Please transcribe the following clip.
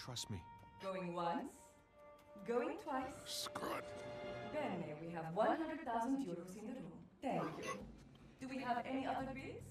trust me. Going once, going twice. Scrod. Bene, we have 100,000 euros in the room. Thank you. Do we have any other bids?